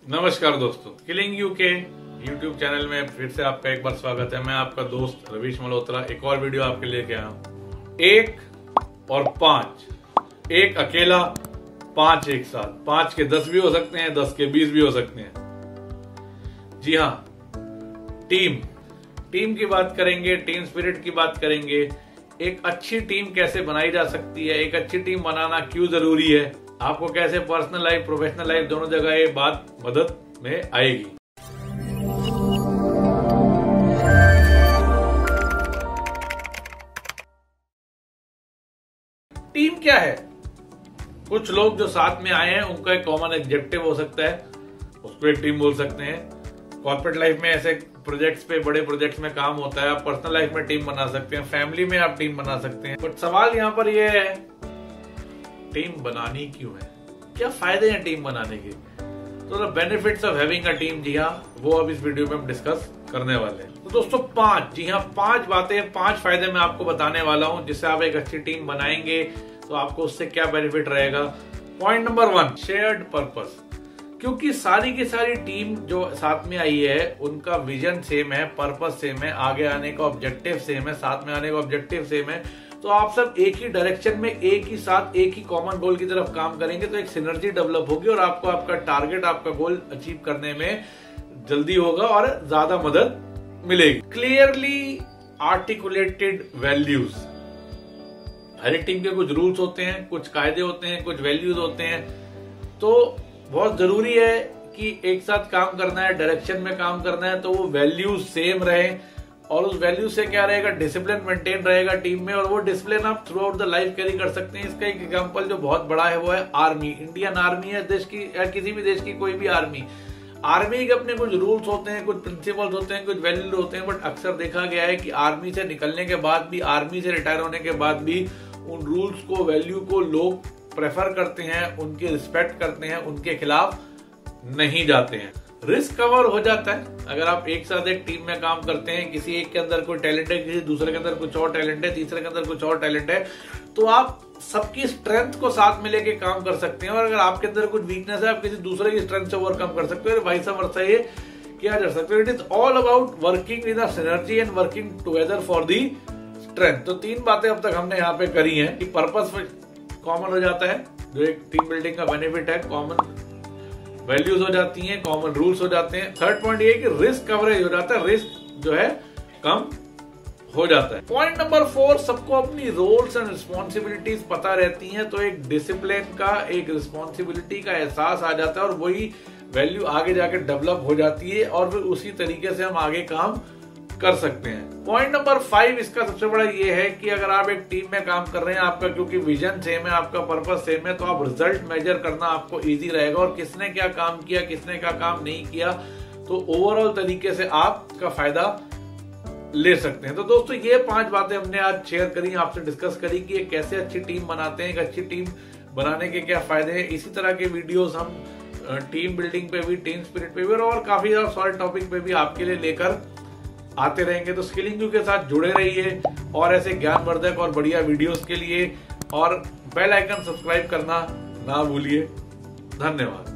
नमस्कार दोस्तों, skilling you के यूट्यूब चैनल में फिर से आपका एक बार स्वागत है। मैं आपका दोस्त रवीश मल्होत्रा एक और वीडियो आपके लिए आया हूँ। 1 और 5, एक अकेला, 5 एक साथ। 5 के 10 भी हो सकते हैं, 10 के 20 भी हो सकते हैं। जी हाँ, टीम की बात करेंगे, टीम स्पिरिट की बात करेंगे। एक अच्छी टीम कैसे बनाई जा सकती है, एक अच्छी टीम बनाना क्यों जरूरी है, आपको कैसे पर्सनल लाइफ प्रोफेशनल लाइफ दोनों जगह ये बात मदद में आएगी। टीम क्या है? कुछ लोग जो साथ में आए हैं उनका एक कॉमन ऑब्जेक्टिव हो सकता है, उसको एक टीम बोल सकते हैं। कॉर्पोरेट लाइफ में ऐसे प्रोजेक्ट्स पे, बड़े प्रोजेक्ट्स में काम होता है। आप पर्सनल लाइफ में टीम बना सकते हैं, फैमिली में आप टीम बना सकते हैं। बट सवाल यहाँ पर यह है, टीम बनानी क्यों है? क्या फायदे हैं टीम बनाने के? तो the benefits of having a team, जी हाँ, वो अब इस वीडियो में हम डिस्कस करने वाले हैं। तो दोस्तों 5, जी हाँ, 5 बातें, 5 फायदे मैं आपको बताने वाला हूं जिससे आप एक अच्छी टीम बनाएंगे तो आपको उससे क्या बेनिफिट रहेगा। Point number 1, shared purpose. क्योंकि सारी की सारी टीम जो साथ में आई है उनका विजन सेम है, पर्पस सेम है, आगे आने का ऑब्जेक्टिव सेम है, साथ में आने का ऑब्जेक्टिव सेम है। तो आप सब एक ही डायरेक्शन में, एक ही साथ, एक ही कॉमन गोल की तरफ काम करेंगे तो एक सिनर्जी डेवलप होगी और आपको आपका टारगेट, आपका गोल अचीव करने में जल्दी होगा और ज्यादा मदद मिलेगी। Clearly articulated values. हर एक टीम के कुछ रूल्स होते हैं, कुछ कायदे होते हैं, कुछ वैल्यूज होते हैं। तो बहुत जरूरी है कि एक साथ काम करना है, डायरेक्शन में काम करना है तो वो वैल्यूज सेम रहे और उस वैल्यू से क्या रहेगा, डिसिप्लिन मेंटेन रहेगा टीम में और वो डिसिप्लिन आप throughout the life carry कर सकते हैं। इसका एक एग्जांपल जो बहुत बड़ा है वो है आर्मी। इंडियन आर्मी है देश की, या किसी भी देश की कोई भी आर्मी के अपने कुछ रूल्स होते हैं, कुछ प्रिंसिपल्स होते हैं, कुछ वैल्यूज होते हैं। बट अक्सर देखा गया है कि आर्मी से निकलने के बाद भी, आर्मी से रिटायर होने के बाद भी उन रूल्स को, वैल्यू को लोग प्रेफर करते हैं, उनकी रिस्पेक्ट करते हैं, उनके खिलाफ नहीं जाते हैं। रिस्क कवर हो जाता है अगर आप एक साथ एक टीम में काम करते हैं। किसी एक के अंदर कोई टैलेंट है, किसी दूसरे के अंदर कुछ और टैलेंट है, तीसरे के अंदर कुछ और टैलेंट है, तो आप सबकी स्ट्रेंथ को साथ में लेके काम कर सकते हैं। और अगर आपके अंदर कुछ वीकनेस है, आप किसी दूसरे की स्ट्रेंथ से ओवरकम कर सकते हो, वाइस वर्सा ये किया जा सकता है। It is all about working with a synergy and working together for the strength. तो 3 बातें अब तक हमने यहाँ पे करी है कि पर्पस कॉमन हो जाता है, जो एक टीम बिल्डिंग का बेनिफिट है, कॉमन वैल्यूज हो जाती हैं, कॉमन रूल्स हो जाते हैं। थर्ड पॉइंट ये कि रिस्क कवरेज हो जाता है, रिस्क जो है कम हो जाता है। पॉइंट नंबर 4, सबको अपनी रोल्स एंड रिस्पॉन्सिबिलिटीज पता रहती हैं तो एक डिसिप्लिन का, एक रिस्पॉन्सिबिलिटी का एहसास आ जाता है और वही वैल्यू आगे जाके डेवलप हो जाती है और फिर उसी तरीके से हम आगे काम कर सकते हैं। पॉइंट नंबर 5, इसका सबसे बड़ा ये है कि अगर आप एक टीम में काम कर रहे हैं, आपका क्योंकि विजन सेम है, आपका पर्पस सेम है, तो आप रिजल्ट मेजर करना आपको इजी रहेगा और किसने क्या काम किया, किसने क्या काम नहीं किया, तो ओवरऑल तरीके से आपका फायदा ले सकते हैं। तो दोस्तों ये 5 बातें हमने आज शेयर करी, आपसे डिस्कस करी कि कैसे अच्छी टीम बनाते हैं, एक अच्छी टीम बनाने के क्या फायदे हैं। इसी तरह के वीडियोस हम टीम बिल्डिंग पे भी, टीम स्पिरिट पे भी और काफी सारे टॉपिक पे भी आपके लिए लेकर आते रहेंगे। तो स्किलिंग यू के साथ जुड़े रहिए और ऐसे ज्ञानवर्धक और बढ़िया वीडियोस के लिए, और बेल आइकन सब्सक्राइब करना ना भूलिए। धन्यवाद।